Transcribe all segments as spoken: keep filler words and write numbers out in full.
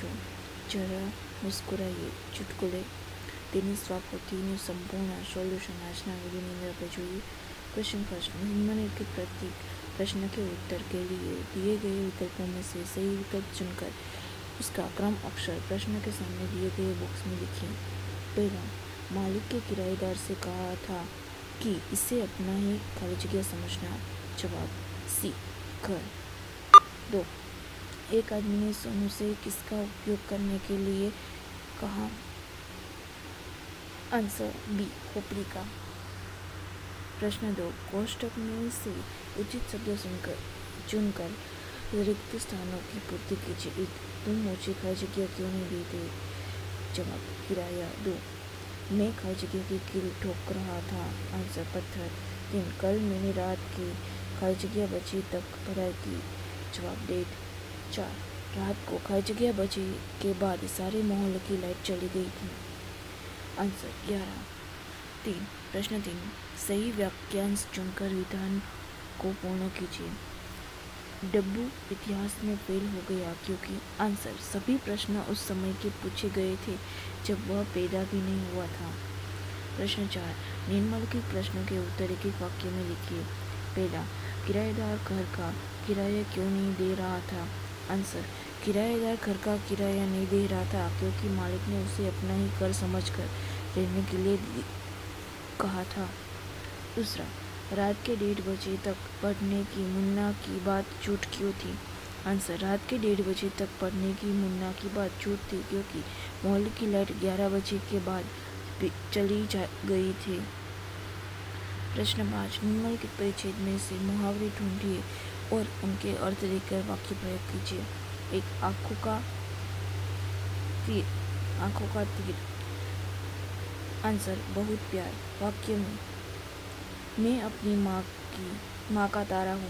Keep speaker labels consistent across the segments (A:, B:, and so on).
A: છો, જરા મુસ્કુરાઈએ. ચુટકુલે તેની સ્વાપતિનું સંપૂર્ણ સોલ્यूशन આજના वीडियो में આપણે જોઈએ. क्वेश्चन फर्स्ट, निम्नलिखित प्रत्येक प्रश्न के उत्तर के लिए दिए गए विकल्पों में से सही विकल्प चुनकर उसका क्रम अक्षर प्रश्न के सामने दिए गए बॉक्स में लिखिए. पहला, मालिक के किराएदार से कहा था कि इसे अपना ही खाली जगह समझना. जवाब सी, घर. दो, एक आदमी ने सोनू से किसका उपयोग करने के लिए कहा. आंसर बी, खोपड़ी का. प्रश्न दो, कोष्टक में से उचित शब्द सुनकर चुनकर रिक्त स्थानों की पूर्ति कीजिए. एक, तुम मुझे खाली जगह क्यों नहीं देते. जवाब किराया. दो, मैं खाली जगह की कील ठोक रहा था. आंसर पत्थर. तीन, कल मैंने रात की खाली जगह बची तक पढ़ाई की. जवाब डेट. चार, रात को खाली जगह बची के बाद सारे मोहल्ले की लाइट चली गई थी. आंसर ग्यारह. तीन, प्रश्न तीन, सही वाक्यांश चुनकर विधान को पूर्ण कीजिए. डब्बू इतिहास में फेल हो गया क्योंकि. आंसर, सभी प्रश्न उस समय के पूछे गए थे जब वह पैदा भी नहीं हुआ था. प्रश्न चार, निम्नलिखित प्रश्नों के उत्तर एक एक वाक्य में लिखिए. पहला, किराएदार घर का किराया क्यों नहीं दे रहा था. आंसर, किराएदार घर का किराया नहीं दे रहा था क्योंकि मालिक ने उसे अपना ही घर समझकर रहने के लिए कहा था. दूसरा, रात के डेढ़ बजे तक पढ़ने की मुन्ना की बात झूठ क्यों थी. आंसर, रात के डेढ़ बजे तक पढ़ने की मुन्ना की बात झूठ थी क्योंकि मोहल्ले की लाइट ग्यारह बजे के बाद चली जा गई थी. प्रश्न पाँच, निम्नलिखित परिच्छेद में से मुहावरे ढूंढिए और उनके अर्थ देकर वाक्य प्रयोग कीजिए. एक, आंखों का तीर. आंखों का तीर. आंसर, बहुत प्यार. वाक्य में, मैं अपनी माँ की माँ का तारा हूँ.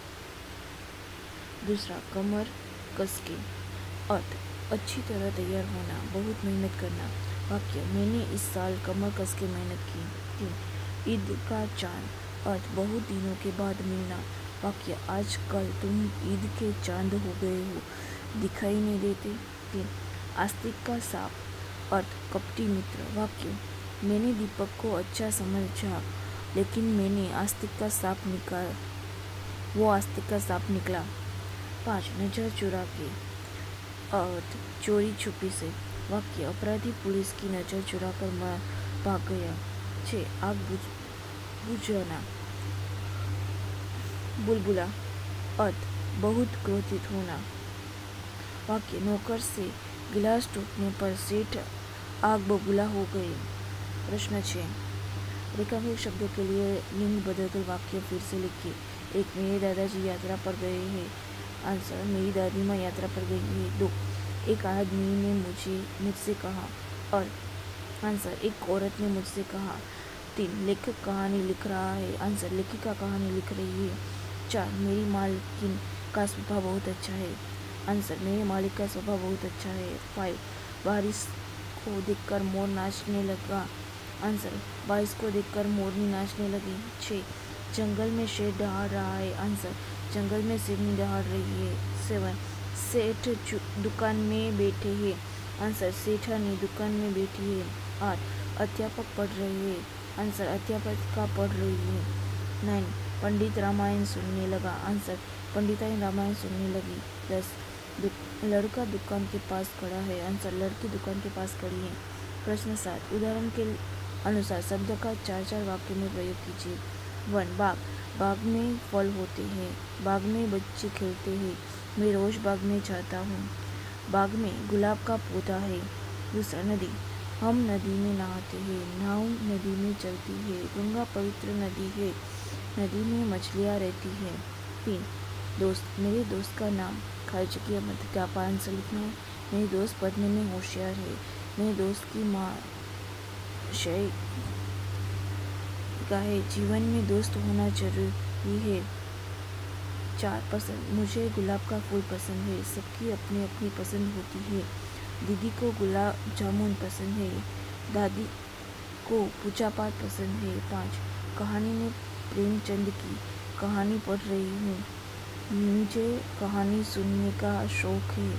A: दूसरा, कमर कस के. अर्थ, अच्छी तरह तैयार होना, बहुत मेहनत करना. वाक्य, मैंने इस साल कमर कस के मेहनत की. तीन, ईद का चांद. अर्थ, बहुत दिनों के बाद मिलना. वाक्य, आजकल तुम ईद के चांद हो गए हो, दिखाई नहीं देते. तीन, आस्तिक का सांप. अर्थ, कपटी मित्र. वाक्य, मैंने दीपक को अच्छा समझा लेकिन मैंने आस्तिक का सांप निकाल वो आस्तिक का सांप निकला. पाँच, नजर चुरा के. अर्थ, चोरी छुपी से. वाक्य, अपराधी पुलिस की नजर चुरा कर भाग गया. छः, आग बुझ बुझाना. बुलबुला. अर्थ, बहुत क्रोधित होना. वाक्य, नौकर से गिलास टूटने पर सेठ आग बबूला हो गए. प्रश्न छः, रेखांकित शब्दों के लिए लिंग बदलकर वाक्य फिर से लिखिए. एक, मेरे दादाजी यात्रा पर गए हैं. आंसर, मेरी दादी माँ यात्रा पर गई है. दो, एक आदमी ने मुझे मुझसे कहा. और आंसर, एक औरत ने मुझसे कहा. तीन, लेखक कहानी लिख रहा है. आंसर, लेखिका कहानी लिख रही है. चार, मेरी मालकिन का स्वभाव बहुत अच्छा है. आंसर, मेरे मालिक का स्वभाव बहुत अच्छा है. फाइव, बारिश को देखकर मोर नाचने लगा. आंसर, बारिश को देखकर मोरनी नाचने लगी. छः, जंगल में शेर दहाड़ रहा है. आंसर, जंगल में शेरनी दहाड़ रही है. सेवन, सेठ दुकान में बैठे हैं. आंसर, सेठानी दुकान में बैठी है. आठ, अध्यापक पढ़ रहे हैं. आंसर, अध्यापिका पढ़ रही है. नाइन, पंडित रामायण सुनने लगा. आंसर, पंडिताई रामायण सुनने लगी. दस, लड़का दुकान के पास खड़ा है. आंसर, लड़की दुकान के पास खड़ी है. प्रश्न सात, उदाहरण के अनुसार शब्द का चार चार वाक्य में प्रयोग कीजिए. वन, बाग. बाग में फल होते हैं. बाग में बच्चे खेलते हैं. मैं रोज बाग में जाता हूँ. बाग में गुलाब का पौधा है. दूसरा, नदी. हम नदी में नहाते हैं. नाव नदी में चलती है. गंगा पवित्र नदी है. नदी में मछलियाँ रहती हैं. तीन, दोस्त. मेरे दोस्त का नाम खाली जगह मध्य का आंसर लिखना है. मेरे दोस्त पढ़ने में होशियार है. मेरे दोस्त की माँ शय का है. जीवन में दोस्त होना जरूरी है. चार, पसंद. मुझे गुलाब का फूल पसंद है. सबकी अपनी अपनी पसंद होती है. दीदी को गुलाब जामुन पसंद है. दादी को पूजा पाठ पसंद है. पाँच, कहानी में प्रेमचंद की कहानी पढ़ रही हूँ. मुझे कहानी सुनने का शौक है.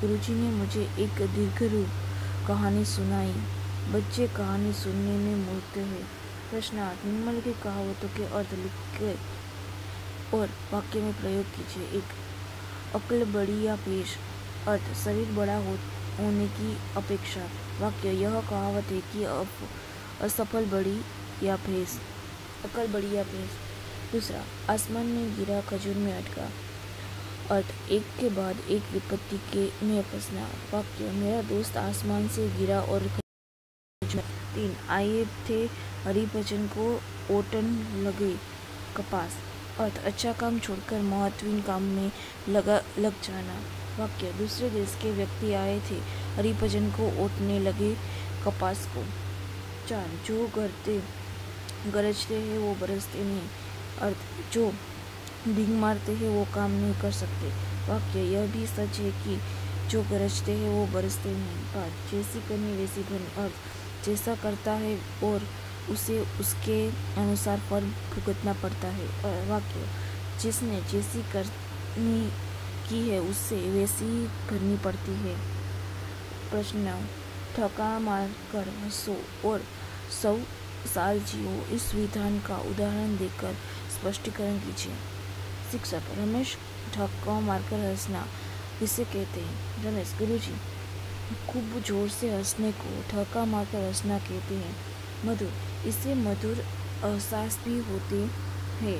A: गुरुजी ने मुझे एक दीर्घ रूप कहानी सुनाई। बच्चे कहानी सुनने में मूर्त है। प्रश्नार्थ निम्नलिखित कहावतों के अर्थ लिखिए और वाक्य में प्रयोग कीजिए। एक, अक्ल बड़ी या पेश। अर्थ शरीर बड़ा हो, होने की अपेक्षा। वाक्य, यह कहावत है कि असफल बड़ी या भैंस। अकल बड़ी या भैंस। दूसरा, आसमान में गिरा खजूर में अटका। अर्थ, एक के बाद एक विपत्ति के में फंसना। वाक्य, मेरा दोस्त आसमान से गिरा और खजूर। तीन, आए थे हरिभजन को ओटन लगे कपास। अर्थ, अच्छा काम छोड़कर महत्वहीन काम में लगा लग जाना। वाक्य, दूसरे देश के व्यक्ति आए थे हरिभजन को ओटने लगे कपास को। चार, जो गरजते गरजते हैं वो बरसते नहीं। अर्थ, जो डींग मारते हैं वो काम नहीं कर सकते। वाक्य, यह भी सच है कि जो गरजते हैं वो बरसते नहीं। पाँच, जैसी करनी वैसी भरनी। अर्थ, जैसा करता है और उसे उसके अनुसार फल भुगतना पड़ता है। वाक्य, जिसने जैसी करनी की है उससे वैसी भरनी पड़ती है। प्रश्न, ठका मारकर हंसो और सौ साल जियो, इस विधान का उदाहरण देकर स्पष्टीकरण कीजिए। शिक्षक, रमेश, ठक्का मारकर हंसना किसे कहते हैं? रमेश, गुरुजी, खूब जोर से हंसने को ठक्का मारकर हंसना कहते हैं। मधुर, इससे मधुर एहसास भी होते हैं।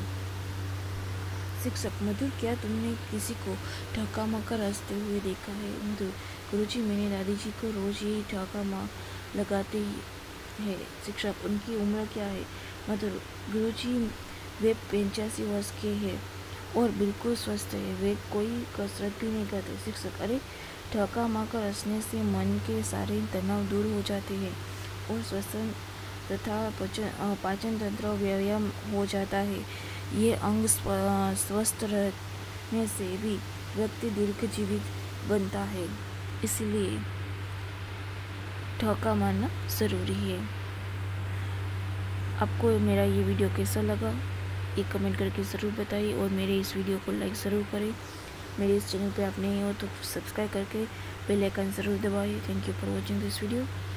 A: शिक्षक, मधुर, क्या तुमने किसी को ठक्का मारकर हंसते हुए देखा है? मधुर, गुरुजी, मैंने दादी जी को रोज ही ठक्का मार लगाते ही है। शिक्षक, उनकी उम्र क्या है? मधुर, गुरुजी, वे पंचासी वर्ष के हैं और बिल्कुल स्वस्थ है। वे कोई कसरत भी नहीं करते। शिक्षक, अरे, ठक्का मारकर हंसने से मन के सारे तनाव दूर हो जाते हैं और श्वसन तथा पाचन तंत्र व्यायाम हो जाता है। ये अंग स्वस्थ रहने से भी व्यक्ति दीर्घजीवित बनता है, इसलिए ठक्का मारना ज़रूरी है। आपको मेरा ये वीडियो कैसा लगा ये कमेंट करके ज़रूर बताइए और मेरे इस वीडियो को लाइक ज़रूर करें। मेरे इस चैनल पे आप नए हो तो सब्सक्राइब करके बेल आइकन ज़रूर दबाइए। Thank you for watching this video.